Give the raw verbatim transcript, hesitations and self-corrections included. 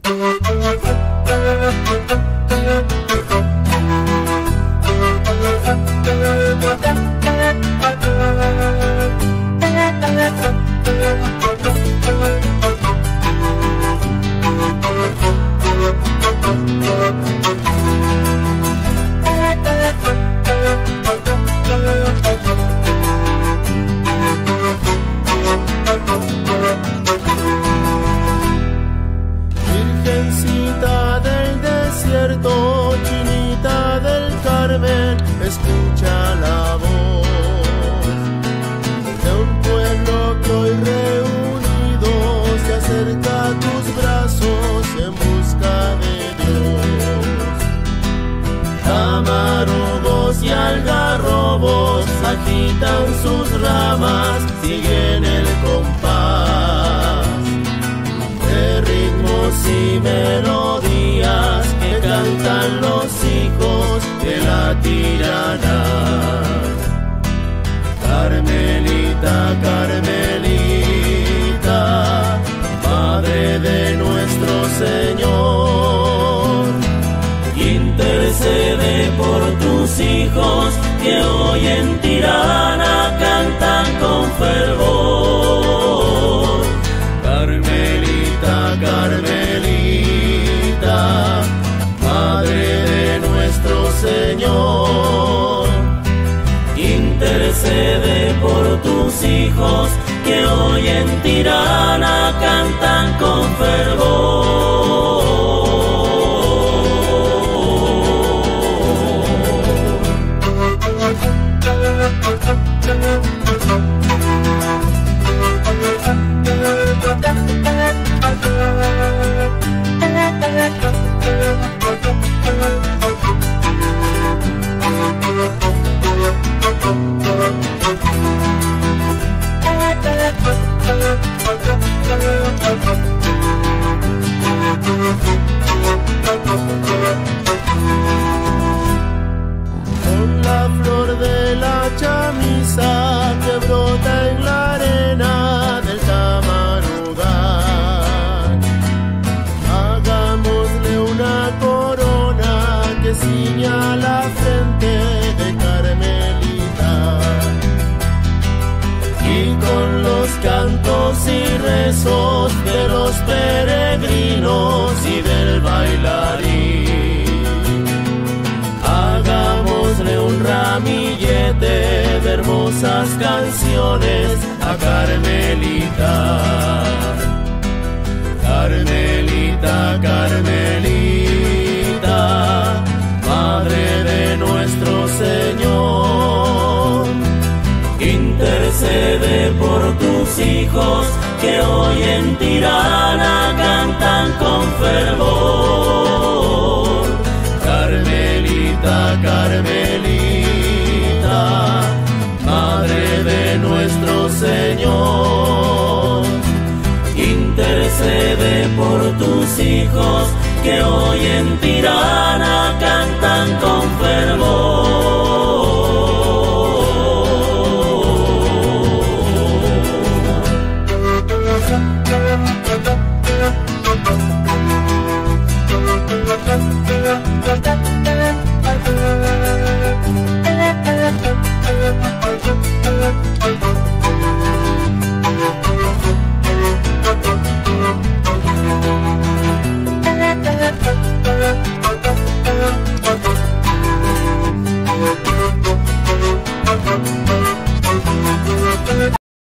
Virgencita del desierto, Chinita del Carmen, escucha la voz de un pueblo que hoy reunido se acerca a tus brazos en busca de Dios. Tamarugos y algarrobos agitan sus ramas, siguen el compás de ritmos y melodías que cantan los hijos de la tirana. Carmelita, Carmelita, Madre de nuestro Señor, intercede por tus hijos que hoy en Tirana cantan con fervor. Carmelita, Carmelita, Madre de nuestro Señor, intercede por tus hijos que hoy en Tirana cantan con fervor. Con la flor de la chamisa que brota en la arena del Tamarugal, hagámosle una corona que ciña la frente de Carmelita, y con los cantos y rezos de los peregrinos y del bailarín, hagámosle un ramillete de hermosas canciones a Carmelita. Carmelita, Carmelita, Madre de nuestro Señor, intercede por tus hijos que hoy en Tirana cantan con fervor. Carmelita, Carmelita, Madre de nuestro Señor, intercede por tus hijos que hoy en Tirana cantan con fervor.